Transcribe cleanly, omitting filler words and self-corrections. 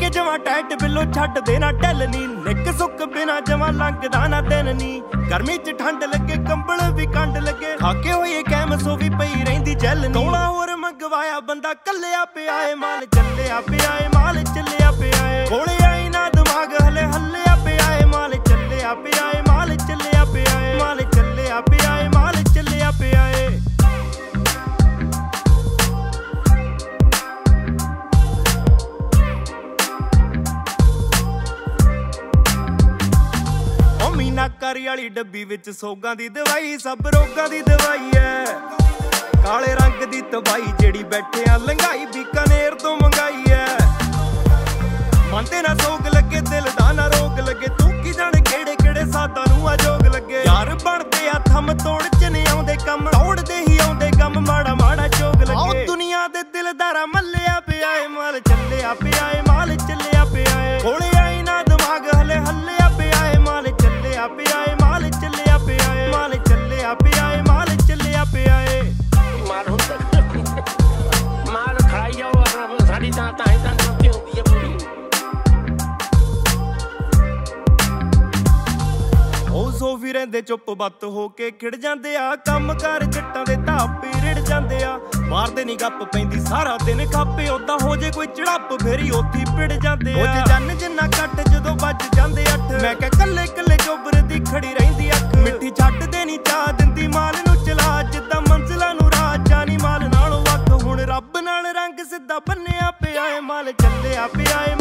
के जमा tight below छड्ड देना ढिल नी निक सुक बिना जमा लंघदा ना दिन नी गर्मी च ठंड लगे कंबल भी कंड लगे खाके होए कैम सो भी पई रहिंदी जैल नी तोला होर मंगवाया बंदा कल्लिया पिया ए माल चलिया पिया ए माल चलिया पिया ए कोले आई ना दिमाग हले हल्लिया पिया ए माल चलिया पिया ए माल चलिया पिया ए माल चलिया पिया ए माल चलिया पिया ए मीनाकारी वाली डब्बी विच सोगां दी दवाई सब रोगां दी दवाई है काले रंग दी तबाही जेड़ी बैठे आ लंघाई बीकानेर तो मंगाई है मन ते ना सोग लगे दिल दा ना रोग लगे तू की जाने केड़े केड़े सादा नूं जोग लगे यार बनदे आ थम तोड़ च नहीं आउंदे कम तोड़दे ही आउंदे कम माड़ा माड़ा जोग लगे दुनिया दे दिलदारा मल्लिया पिया ए माल चलिया पिया ए माल चलिया पिया ए कोले आई ना दिमाग हले हल्लिया पिया ए माल चलिया पिया ए माल चलिया पिया ए माल चलिया पिया ए माल चलिया पिया ए माल खाई जाओ अपना सारी तां ही तां होती है पूरी सो भी रहिंदे चुप बत हो के खिड़ जांदे आ कम कर जट्टां दे धापे रिड़ जांदे आ मारदे नी गप पैंदी सारा दिन खापे ओदा हो जे कोई चढ़ाप फेरी ओथी पिड़ जांदे आ ओ जन जिन्ना कट जदों बज जांदे अठ मैं कह कल्ले कल्ले चोबर दी खड़ी रहिंदी अख मिट्ठी छड्ड देनी चाह दिंदी माल नूं चला जिद्दां मंजिलां नूं राह जानी माल नालों वख हुण रब नाल रंग सिद्धा बन्निया पिया ए माल चलिया पिया ए